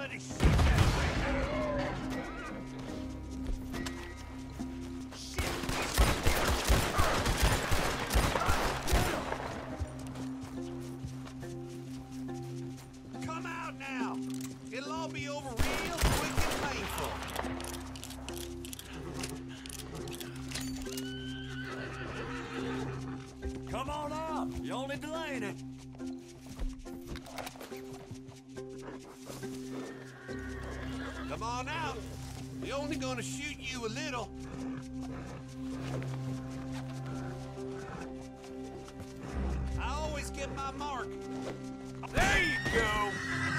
bloody shit out Come out now! It'll all be over real quick and painful. Come on out! You're only delaying it. Come on out! We're only gonna shoot you a little. I always get my mark. There you go!